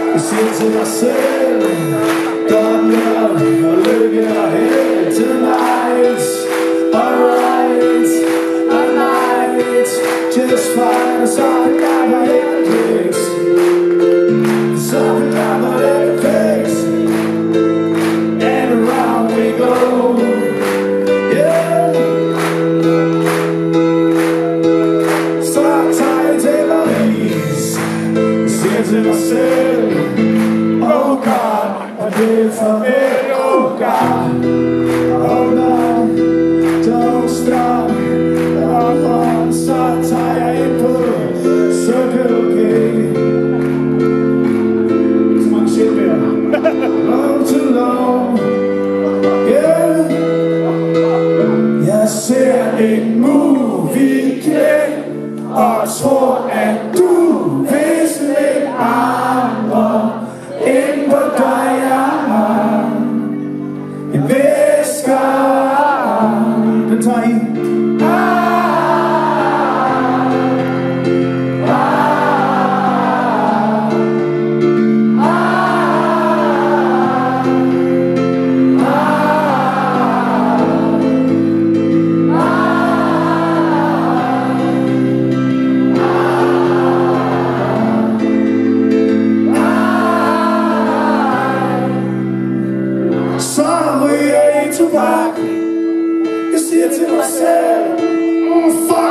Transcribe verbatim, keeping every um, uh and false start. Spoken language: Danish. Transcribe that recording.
Jeg siger til mig selv, godt nok, og lykke og held. Tonight, alright, alright, just fine, så kan jeg være Hendrix. Så kan jeg være Hendrix. And around we go, yeah. Så tager jeg til Paris. Jeg siger til mig selv, oh God, og det er farvel, oh God. Oh no, don't stop. Oh, oh, så tager jeg ind på Circle K. Så mange shitbærer. Oh, too long, yeah. Jeg ser en movie-klip og tror, at du vidste lidt andre end på dig, jeg har en væsker. Den tager I. Så ryger I tobak. Jeg siger til mig selv, oh fuck.